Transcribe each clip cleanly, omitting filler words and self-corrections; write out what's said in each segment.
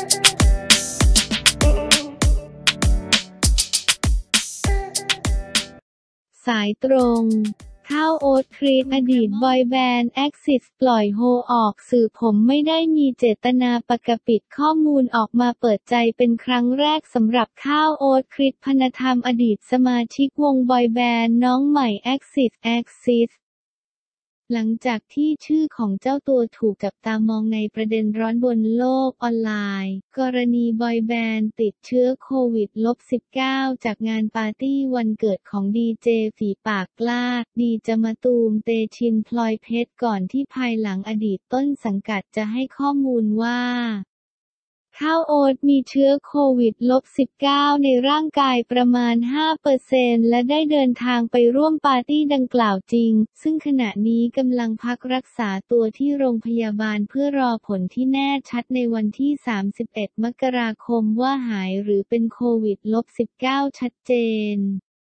สายตรงข้าวโอ๊ตครีตอดีตบอยแบนด์แอ็กซิสปล่อยโฮออกสื่อผมไม่ได้มีเจตนาปกปิดข้อมูลออกมาเปิดใจเป็นครั้งแรกสำหรับข้าวโอ๊ตครีตพรรณธรรมอดีตสมาชิกวงบอยแบนด์น้องใหม่แอ็กซิสหลังจากที่ชื่อของเจ้าตัวถูกจับตามองในประเด็นร้อนบนโลกออนไลน์กรณีบอยแบนด์ติดเชื้อโควิด-19 จากงานปาร์ตี้วันเกิดของดีเจฝีปากกล้าดีจมะตูมเตชินพลอยเพชรก่อนที่ภายหลังอดีตต้นสังกัดจะให้ข้อมูลว่าข้าวโอ๊ตมีเชื้อโควิด-19 ในร่างกายประมาณ 5% และได้เดินทางไปร่วมปาร์ตี้ดังกล่าวจริงซึ่งขณะนี้กำลังพักรักษาตัวที่โรงพยาบาลเพื่อรอผลที่แน่ชัดในวันที่ 31 มกราคมว่าหายหรือเป็นโควิด-19 ชัดเจน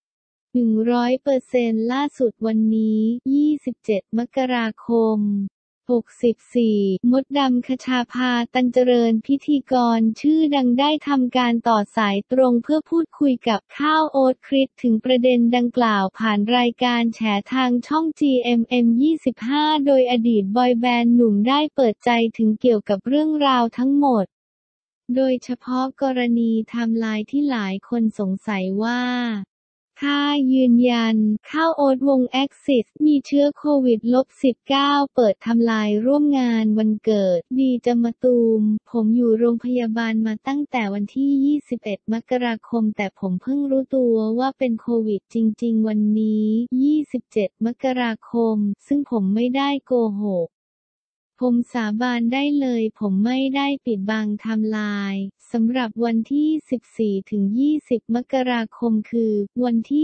100% ล่าสุดวันนี้ 27 มกราคม64 มดดำคชาภา ตันเจริญพิธีกรชื่อดังได้ทำการต่อสายตรงเพื่อพูดคุยกับข้าวโอ๊ตครีตถึงประเด็นดังกล่าวผ่านรายการแฉทางช่อง GMM25 โดยอดีตบอยแบนด์หนุ่มได้เปิดใจถึงเกี่ยวกับเรื่องราวทั้งหมดโดยเฉพาะกรณีไทม์ไลน์ที่หลายคนสงสัยว่ายืนยันข้าวโอ๊ตวงแอ็กซิสมีเชื้อโควิด-19 เปิดทำลายร่วมงานวันเกิดดีจมะตูมผมอยู่โรงพยาบาลมาตั้งแต่วันที่ 21 มกราคมแต่ผมเพิ่งรู้ตัวว่าเป็นโควิดจริงๆวันนี้ 27 มกราคมซึ่งผมไม่ได้โกหกผมสาบานได้เลยผมไม่ได้ปิดบังไทม์ไลน์สำหรับวันที่ 14-20 มกราคมคือวันที่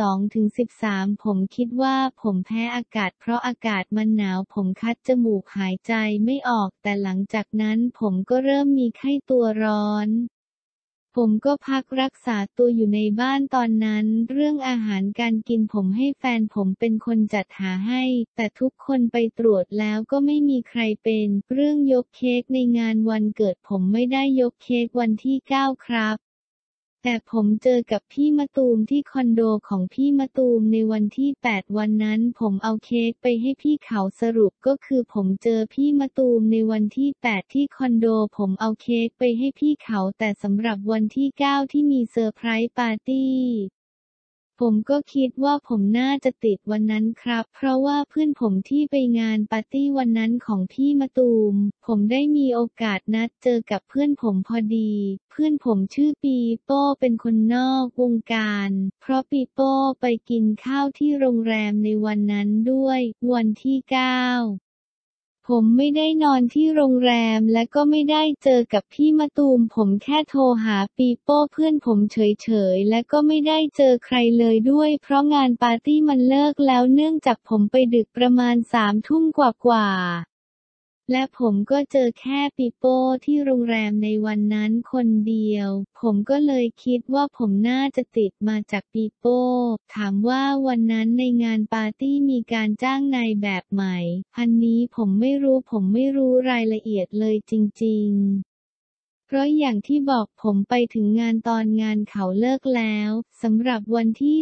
12-13 ผมคิดว่าผมแพ้อากาศเพราะอากาศมันหนาวผมคัดจมูกหายใจไม่ออกแต่หลังจากนั้นผมก็เริ่มมีไข้ตัวร้อนผมก็พักรักษาตัวอยู่ในบ้านตอนนั้นเรื่องอาหารการกินผมให้แฟนผมเป็นคนจัดหาให้แต่ทุกคนไปตรวจแล้วก็ไม่มีใครเป็นเรื่องยกเค้กในงานวันเกิดผมไม่ได้ยกเค้กวันที่ 9 ครับแต่ผมเจอกับพี่มะตูมที่คอนโดของพี่มะตูมในวันที่ 8 วันนั้นผมเอาเค้กไปให้พี่เขาสรุปก็คือผมเจอพี่มะตูมในวันที่ 8 ที่คอนโดผมเอาเค้กไปให้พี่เขาแต่สำหรับวันที่ 9 ที่มีเซอร์ไพรส์ปาร์ตี้ผมก็คิดว่าผมน่าจะติดวันนั้นครับเพราะว่าเพื่อนผมที่ไปงานปาร์ตี้วันนั้นของพี่มะตูมผมได้มีโอกาสนัดเจอกับเพื่อนผมพอดีเพื่อนผมชื่อปีโป้เป็นคนนอกวงการเพราะปีโป้ไปกินข้าวที่โรงแรมในวันนั้นด้วยวันที่ 9ผมไม่ได้นอนที่โรงแรมและก็ไม่ได้เจอกับพี่มะตูมผมแค่โทรหาปีโป้เพื่อนผมเฉยๆและก็ไม่ได้เจอใครเลยด้วยเพราะงานปาร์ตี้มันเลิกแล้วเนื่องจากผมไปดึกประมาณ3 ทุ่มกว่าและผมก็เจอแค่ปีโป้ที่โรงแรมในวันนั้นคนเดียวผมก็เลยคิดว่าผมน่าจะติดมาจากปีโป้ถามว่าวันนั้นในงานปาร์ตี้มีการจ้างนายแบบไหมอันนี้ผมไม่รู้รายละเอียดเลยจริงๆเพราะอย่างที่บอกผมไปถึงงานตอนงานเขาเลิกแล้วสำหรับวันที่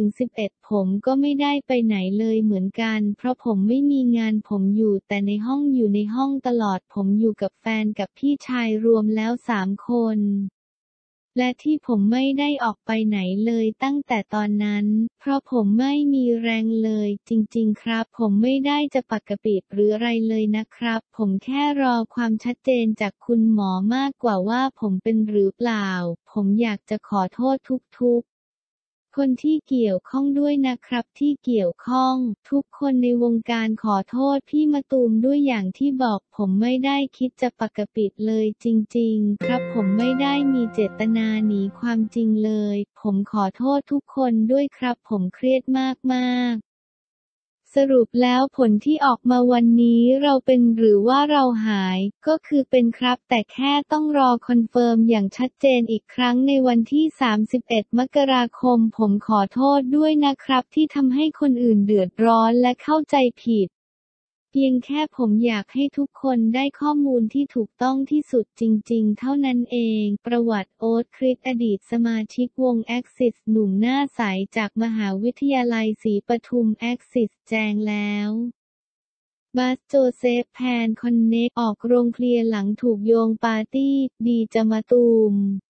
10-11 ผมก็ไม่ได้ไปไหนเลยเหมือนกันเพราะผมไม่มีงานผมอยู่แต่ในห้องตลอดผมอยู่กับแฟนกับพี่ชายรวมแล้ว3 คนและที่ผมไม่ได้ออกไปไหนเลยตั้งแต่ตอนนั้นเพราะผมไม่มีแรงเลยจริงๆครับผมไม่ได้จะปกปิดหรืออะไรเลยนะครับผมแค่รอความชัดเจนจากคุณหมอมากกว่าว่าผมเป็นหรือเปล่าผมอยากจะขอโทษทุกคนที่เกี่ยวข้องด้วยนะครับที่เกี่ยวข้องทุกคนในวงการขอโทษพี่มะตูมด้วยอย่างที่บอกผมไม่ได้คิดจะปกปิดเลยจริงๆครับผมไม่ได้มีเจตนาหนีความจริงเลยผมขอโทษทุกคนด้วยครับผมเครียดมากๆสรุปแล้วผลที่ออกมาวันนี้เราเป็นหรือว่าเราหายก็คือเป็นครับแต่แค่ต้องรอคอนเฟิร์มอย่างชัดเจนอีกครั้งในวันที่ 31 มกราคมผมขอโทษด้วยนะครับที่ทำให้คนอื่นเดือดร้อนและเข้าใจผิดเพียงแค่ผมอยากให้ทุกคนได้ข้อมูลที่ถูกต้องที่สุดจริงๆเท่านั้นเอง ประวัติโอ๊ต คริส อดีตสมาชิกวง Axis หนุ่มหน้าใสจากมหาวิทยาลัยศรีปทุม Axis แจงแล้วบัส โจเซฟ แพน คอนเน็ก ออกโรงเคลียร์หลังถูกโยงปาร์ตี้ ดีจะมะตูม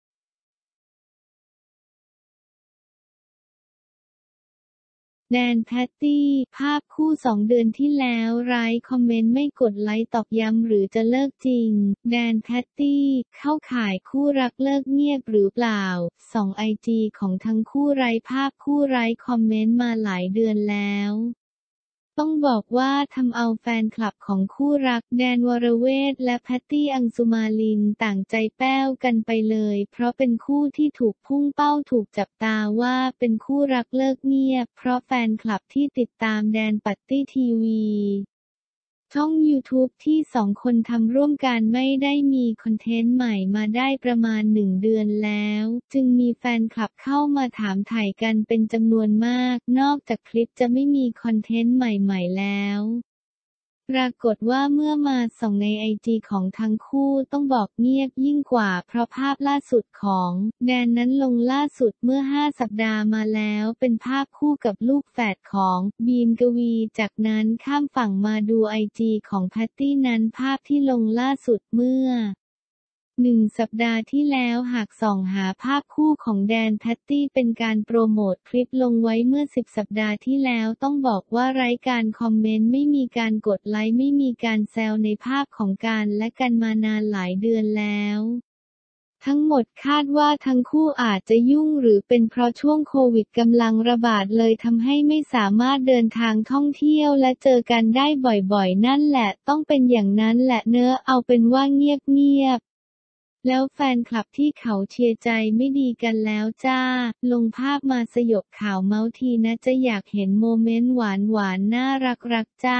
แดน แพตตี้ ภาพคู่2 เดือนที่แล้วไร้คอมเมนต์ไม่กดไลค์ตอกย้ำหรือจะเลิกจริง แดน แพตตี้ เข้าข่ายคู่รักเลิกเงียบหรือเปล่า ส่องไอจีของทั้งคู่ไร้ภาพคู่ไร้คอมเมนต์มาหลายเดือนแล้วต้องบอกว่าทำเอาแฟนคลับของคู่รักแดน วรเวทและแพตตี้ อังสุมาลินต่างใจแป้วกันไปเลยเพราะเป็นคู่ที่ถูกพุ่งเป้าถูกจับตาว่าเป็นคู่รักเลิกเงียบเพราะแฟนคลับที่ติดตามแดนปัตตี้ทีวีช่องยูทูบที่2 คนทำร่วมกันไม่ได้มีคอนเทนต์ใหม่มาได้ประมาณ1 เดือนแล้วจึงมีแฟนคลับเข้ามาถามไถ่กันเป็นจำนวนมากนอกจากคลิปจะไม่มีคอนเทนต์ใหม่ๆแล้วปรากฏว่าเมื่อมาส่องในไอจีของทั้งคู่ต้องบอกเงียบยิ่งกว่าเพราะภาพล่าสุดของแดนนั้นลงล่าสุดเมื่อ5 สัปดาห์มาแล้วเป็นภาพคู่กับลูกแฝดของบีมกวีจากนั้นข้ามฝั่งมาดูไอจีของแพตตี้นั้นภาพที่ลงล่าสุดเมื่อ1 สัปดาห์ที่แล้วหากส่องหาภาพคู่ของแดน แพตตี้เป็นการโปรโมทคลิปลงไว้เมื่อ10 สัปดาห์ที่แล้วต้องบอกว่าไร้การคอมเมนต์ไม่มีการกดไลค์ไม่มีการแซวในภาพของกันและกันมานานหลายเดือนแล้วทั้งหมดคาดว่าทั้งคู่อาจจะยุ่งหรือเป็นเพราะช่วงโควิดกำลังระบาดเลยทำให้ไม่สามารถเดินทางท่องเที่ยวและเจอกันได้บ่อยๆนั่นแหละต้องเป็นอย่างนั้นแหละเนอะเอาเป็นว่าเงียบแล้วแฟนคลับที่เขาเชียร์ใจไม่ดีกันแล้วจ้าลงภาพมาสยบข่าวเมาส์ทีนะจะอยากเห็นโมเมนต์หวานๆน่ารักๆจ้า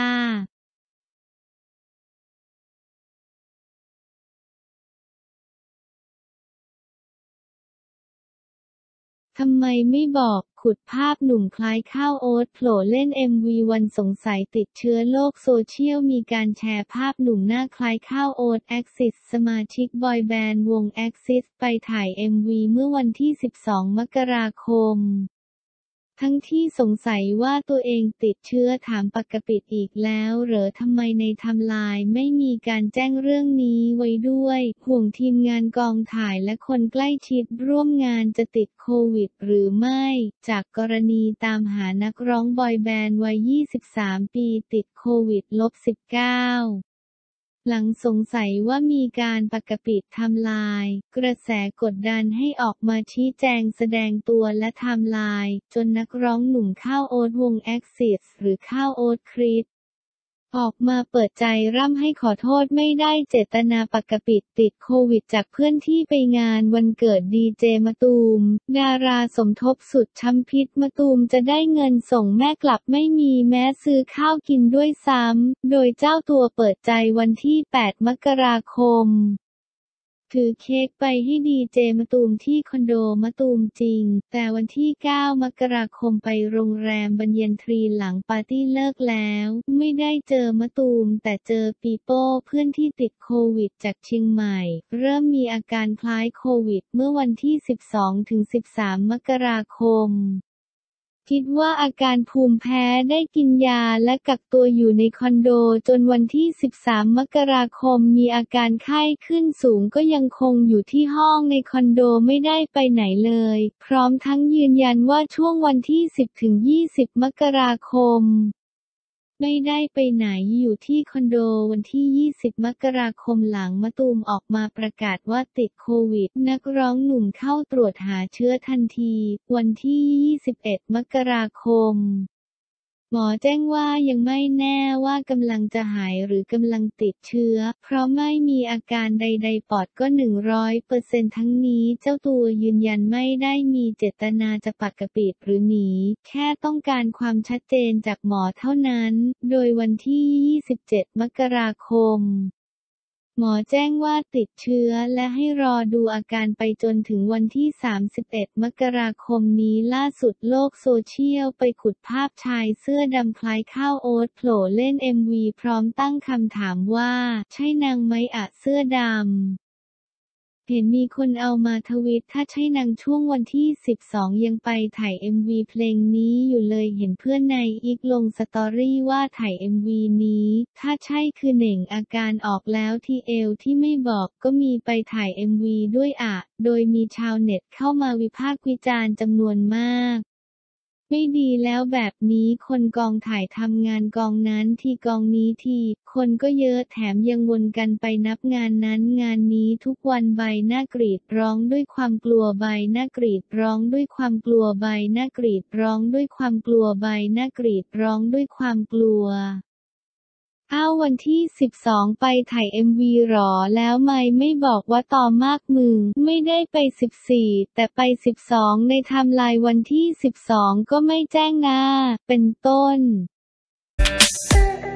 ทำไมไม่บอกขุดภาพหนุ่มคล้ายข้าวโอ๊ตโผล่เล่น MV วันสงสัยติดเชื้อโลกโซเชียลมีการแชร์ภาพหนุ่มหน้าคล้ายข้าวโอ๊ต Axis สมาชิกบอยแบนด์วง Axis ไปถ่าย MV เมื่อวันที่ 12 มกราคมทั้งที่สงสัยว่าตัวเองติดเชื้อถามปกปิดอีกแล้วเหรอทำไมในไทม์ไลน์ไม่มีการแจ้งเรื่องนี้ไว้ด้วยห่วงทีมงานกองถ่ายและคนใกล้ชิดร่วมงานจะติดโควิดหรือไม่จากกรณีตามหานักร้องบอยแบนด์วัย 23 ปีติดโควิด-19หลังสงสัยว่ามีการปกปิดไทม์ไลน์กระแสกดดันให้ออกมาชี้แจงแสดงตัวและไทม์ไลน์จนนักร้องหนุ่มข้าวโอ๊ตวง Axis หรือข้าวโอ๊ต คริสออกมาเปิดใจร่ำให้ขอโทษไม่ได้เจตนาปกปิดติดโควิดจากเพื่อนที่ไปงานวันเกิดดีเจมะตูมดาราสมทบสุดช้ำพิษมะตูมจะได้เงินส่งแม่กลับไม่มีแม้ซื้อข้าวกินด้วยซ้ำโดยเจ้าตัวเปิดใจวันที่ 8 มกราคมถือเค้กไปให้ดีเจมะตูมที่คอนโดมะตูมจริงแต่วันที่ 9 มกราคมไปโรงแรมบรรเย็นทรีหลังปาร์ตี้เลิกแล้วไม่ได้เจอมะตูมแต่เจอปีโป้เพื่อนที่ติดโควิดจากเชียงใหม่เริ่มมีอาการคล้ายโควิดเมื่อวันที่ 12-13 มกราคมคิดว่าอาการภูมิแพ้ได้กินยาและกักตัวอยู่ในคอนโดจนวันที่ 13 มกราคมมีอาการไข้ขึ้นสูงก็ยังคงอยู่ที่ห้องในคอนโดไม่ได้ไปไหนเลยพร้อมทั้งยืนยันว่าช่วงวันที่ 10-20 มกราคมไม่ได้ไปไหนอยู่ที่คอนโดวันที่ 20 มกราคมหลังมะตูมออกมาประกาศว่าติดโควิดนักร้องหนุ่มเข้าตรวจหาเชื้อทันทีวันที่ 21 มกราคมหมอแจ้งว่ายังไม่แน่ว่ากำลังจะหายหรือกำลังติดเชื้อเพราะไม่มีอาการใดๆปอดก็ 100% ทั้งนี้เจ้าตัวยืนยันไม่ได้มีเจตนาจะปกปิดหรือหนีแค่ต้องการความชัดเจนจากหมอเท่านั้นโดยวันที่ 27 มกราคมหมอแจ้งว่าติดเชื้อและให้รอดูอาการไปจนถึงวันที่ 31 มกราคมนี้ล่าสุดโลกโซเชียลไปขุดภาพชายเสื้อดำคล้ายข้าวโอ๊ตโผล่เล่น MV พร้อมตั้งคำถามว่าใช่นางไหมอะเสื้อดำเห็นมีคนเอามาทวิตถ้าใช่นางช่วงวันที่ 12 ยังไปถ่าย MV เพลงนี้อยู่เลยเห็นเพื่อนในอิกลงสตอรี่ว่าถ่าย MV นี้ถ้าใช่คือเหน่งอาการออกแล้วที่เอวที่ไม่บอกก็มีไปถ่าย MV ด้วยอะโดยมีชาวเน็ตเข้ามาวิพากษ์วิจารณ์จำนวนมากไม่ดีแล้วแบบนี้คนกองถ่ายทำงานกองนั้นทีกองนี้ทีคนก็เยอะแถมยังวนกันไปนับงานนั้นงานนี้ทุกวันใบหน้ากรีดร้องด้วยความกลัวใบหน้ากรีดร้องด้วยความกลัวใบหน้ากรีดร้องด้วยความกลัวใบหน้ากรีดร้องด้วยความกลัวอ้าววันที่ 12 ไปถ่าย MV หรอแล้วไม่บอกว่าต่อมากมึงไม่ได้ไป 14 แต่ไป 12 ในไทม์ไลน์วันที่ 12 ก็ไม่แจ้งนะเป็นต้น